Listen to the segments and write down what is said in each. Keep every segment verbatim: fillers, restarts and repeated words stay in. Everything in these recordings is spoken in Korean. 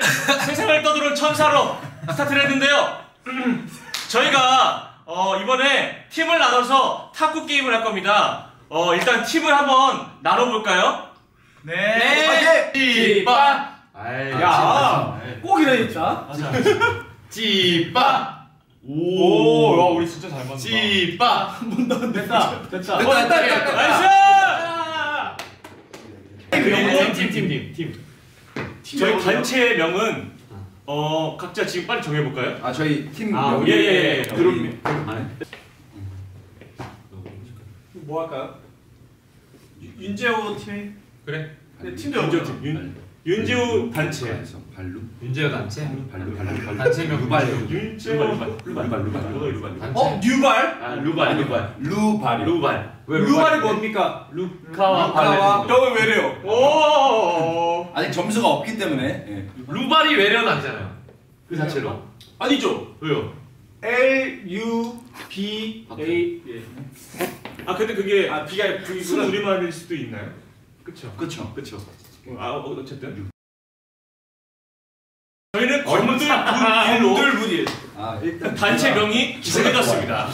세상을 떠도는 천사로 스타트를 했는데요. 저희가 어, 이번에 팀을 나눠서 탁구 게임을 할 겁니다. 어, 일단 팀을 한번 나눠볼까요? 네. 네. 찌빠. 야, 꼭 이래 진짜. 찌빠. 오, 야, 우리 진짜 잘 맞는다. 찌빠. 한 번 더 됐다. 됐다. 됐다, 됐다. 나이스! 팀, 팀, 팀, 팀. 저희 단체 명은 어 각자 지금 빨리 정해볼까요? 아 저희 팀 아, 예, 예, 예. 그럼 뭐 할까요? 윤재호 팀. 그래. 네, 팀도 윤재호 팀. 윤 윤재호 단체. 발루. 윤재호 단체. 발루 발루 발루. 단체명 루발. 윤재호 루발 루발 루발 루발. 단체. 어 뉴발. 아 루발 루발 루발. 루발. 왜 루발이 뭡니까? 루카와 루카와. 형은 왜래요? 오. 아직 점수가 없기 때문에. 루발이 외래어는 아니잖아요. 그 자체로. 아니죠. 왜요? L U B A 예. 아 근데 그게 아 B가 순 우리말일 수도 있나요? 그쵸. 그렇죠. 그쵸. 아 어, 어쨌든 저희는 건들분일로 건들분일. 아 일단 단체명이 정해졌습니다.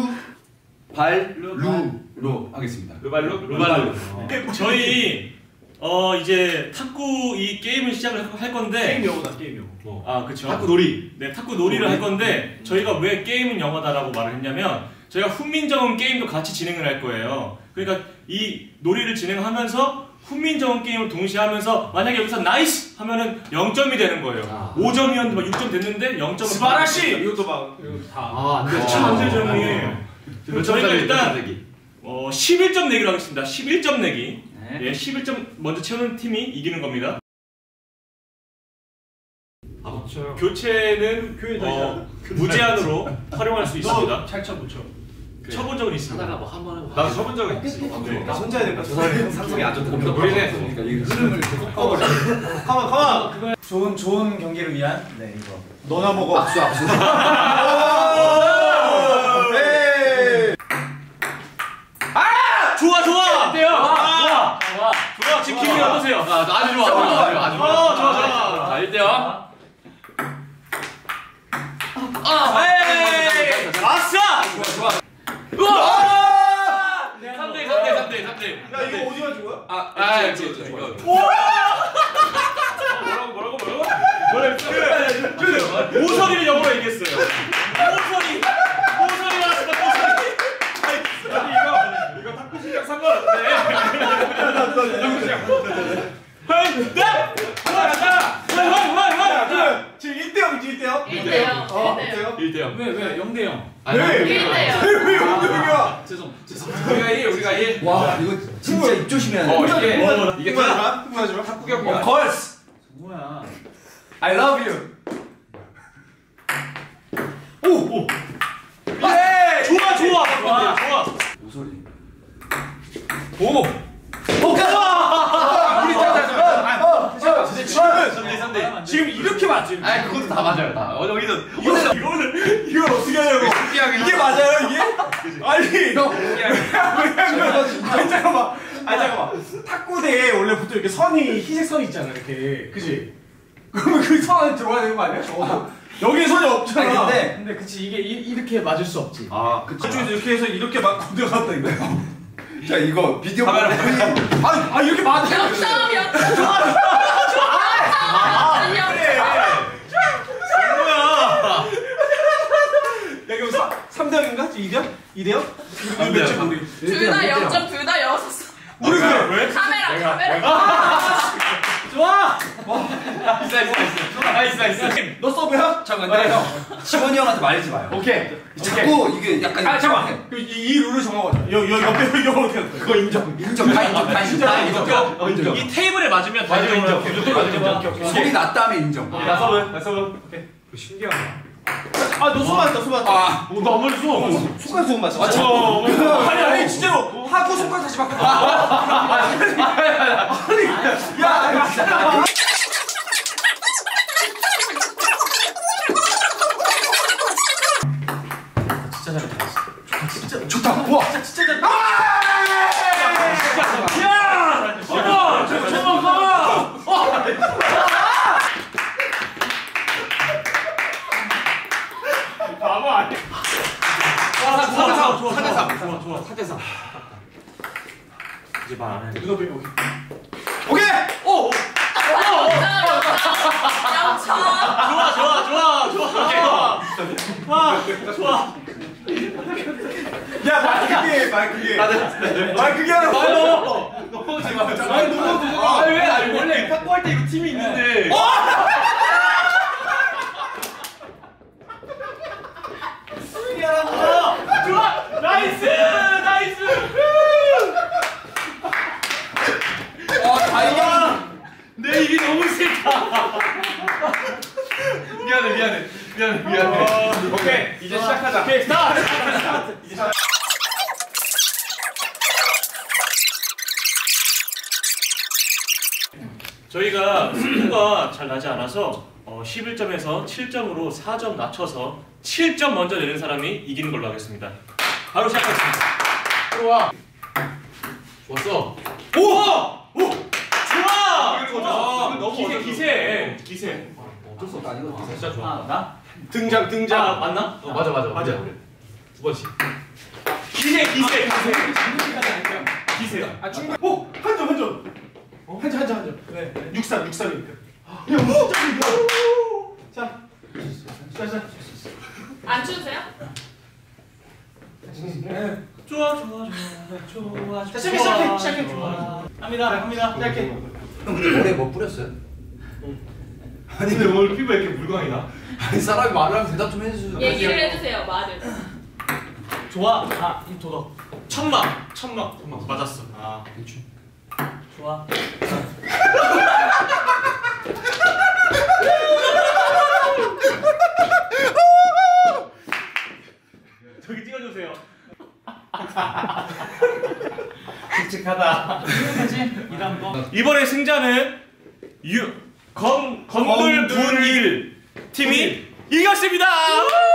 루발루로 하겠습니다. 루발로? 루발로. 저희 어 이제 탁구 이 게임을 시작을 할 건데 게임 용어다 게임 용어. 뭐, 아 그쵸. 탁구 놀이. 네 탁구 놀이를 할 건데 저희가 왜 게임은 영어다라고 말을 했냐면 저희가 훈민정음 게임도 같이 진행을 할 거예요. 그러니까 이 놀이를 진행하면서 훈민정음 게임을 동시에 하면서 만약에 여기서 나이스 하면은 영 점이 되는 거예요. 아. 오 점이었는데 막 육 점 됐는데 영 점을 스바라시 이것도 막 이거 다. 아, 안 돼. 그쵸 안 되죠 형님. 몇 저희가 점짜리, 일단 몇 점짜리? 어 십일 점 내기로 하겠습니다. 십일 점 내기. 네. 예, 십일 점 먼저 채우는 팀이 이기는 겁니다. 아, 그렇죠. 교체는 교회 어, 무제한으로 활용할 수 있습니다. 찰차 붙여. 쳐본 적은 있습니다. 하다가 뭐 한번 나도 쳐본 적은 있어. 네. 나 혼자 해야 될까? 저 사람이 상성이 안 좋다. 우리는 그러니까 이 흐름을 계속 꺼버려. 가만 가만. 좋은 좋은 경기를 위한 네 이거 너나 먹어. 악수 악수. 좋아 좋아. 어때요? 아, 좋아. 좋아. 지금 기분이 어떠세요? 아, 아주 좋아. 아주 좋아. 아주 좋아. 어, 좋아, 좋아. 자, 일 대 영. 아, 에이! 아싸! 좋아 좋아. 우와! 삼 대 삼 대 삼 대 삼 대. 야 이거 어디 가지고 거야? 아, 아, 이거 이거. 뭐라고 뭐라고 뭐라고? 뭐래? 오선이를 영어로 얘기했어요. 오선이. 오선이 나왔습니다. 오선이. 아니 이거 이거 탁구 실력 상관없네. 탁구 실력. 헐, 나. 가자. 헐, 헐, 헐, 헐. 지금 일 대 영이지 일 대 영? 일 대 영. 어, 일 대 영. 일 대 영. 왜 왜 영 대 영 왜? 일 대 영. 왜 영대영이야? 죄송 죄송 우리가 일, 우리가 일. 와 이거 진짜 입 조심해야 돼. 어, 이게 어, 이게 흥분하지 다 마. 흥분하지 마. 탁구 경기야. 걸스. 뭐야 I love you. 오, 오. 예! 좋아, 좋아. 좋아, 좋아. 모서리. 오. 우리 삼 대 삼. 지금 이렇게 맞지? 아, 그것도 다 맞아요. 다. 어, 여기서 이거는 이거는 이걸 어떻게 하냐고. 이게 맞아요 이게? 아니 형. 왜냐면 아니 잠깐만 아니 잠깐만 탁구대에 원래 보통 이렇게 선이 흰색 선이 있잖아 이렇게 그지? 그러면 그 선 안에 들어가야 되는 거 아니야? 적어도 여기에 선이 없잖아. 아니, 근데 근데 그치 이게 이, 이렇게 맞을 수 없지 아 그쵸. 그쪽에서 이렇게 해서 이렇게 맞고 들어갔다 이거. 자 이거 비디오 보면 아니 아 이렇게 맞아. 역점 역점. 아, 왜 그래? 뭐야? 야 그럼 삼 대 영인가? 이 대 영? 이 대 영? 안 돼요. 우리 둘 다 영 점 둘 다 여섯. 우리 왜? 카메라 카메라. 좋아 나이스, 나이스. 나이스, 나이스. 너 서브야? 잠깐 근데 형 시원이 형한테 말하지 마요. 오케이. 자꾸 이게 약간 아 잠깐만. 이, 이 룰을 정하자. 여기 여기 옆에 이거 어떻게 할 거야? 그거 인정. 인정 다 인정 다 인정 다 인정. 어, 인정. 이 테이블에 맞으면 다 맞아, 인정. 인정. 무조건 인정. 소리 났다며 인정. 나 서브. 나 서브. 오케이. 신기하다. 아너 손 맞았다. 손 맞았다. 아 어, 나안 맞았어. 손가락 손 맞았어. 아, 저- 아니 아니 진짜로 하고 손가락 다시 바꿔. 아니 야 잠깐만. 진짜 잘했다. 진짜 좋다. 와 진짜 진짜 잘. 아! 야! 어머! 저거 봐! 말 안 해. 눈높이 오케이. 오케이. 오. 영천. 좋아 좋아 좋아 좋아. 아 좋아. 야, 말 크게, 말 크게. 말 크게 하라. 말 넘어. 넘어지 마. 말 넘어도 되잖아. 아 왜? 아니 원래 탁구할 때 이거 팀이 있는데. 좋아 나이스 나이스. 아, 다행이야. 내 입이 너무 싫다. 미안해 미안해 미안해 미안해. 오케이 이제 시작하자. 오케이 스타트. 이제 시작. 저희가 승부가 잘 나지 않아서 어, 십일 점에서 칠 점으로 사 점 낮춰서 칠 점 먼저 내는 사람이 이기는 걸로 하겠습니다. 바로 시작하겠습니다. 들어와. 좋았어. 오! 오! 좋아! 이거 좋아! 너무 기세, 어려워. 기세! 기세. 어쩔 수 없다. 이거 진짜 좋아. 아, 나? 등장, 등장. 아, 맞나? 어, 맞아 맞아 맞아. 두 번씩. 기세, 기세, 기세. 장난기까지 아니야. 기세. 아, 충분. 오, 한 점, 한 점. 어? 한 점, 한 점, 한 점. 네. 육삼, 육삼이니까. 야, 무슨 점이야? 자, 자, 자. 안 추우세요? 네. 좋아, 좋아, 좋아. 좋아, 자, 시작해, 시작해, 시작해. 좋아. 합니다, 합니다. 시작해. 형 근데 머리에 뭐 뿌렸어요? 아니, 근데 오늘 피부에 이렇게 물광이 나? 아니 사람이 말하면 대답 좀 해주세요. 얘기를 해주세요. 말을. 좋아. 아, 이 도덕. 천막, 천막. 천막. 맞았어. 아, 대충. 좋아. 저기 찍어주세요. 칙칙하다. 해야지. 이다음 거. 이번에 승자는 유, 검, 건물 분일 팀이 이겼습니다!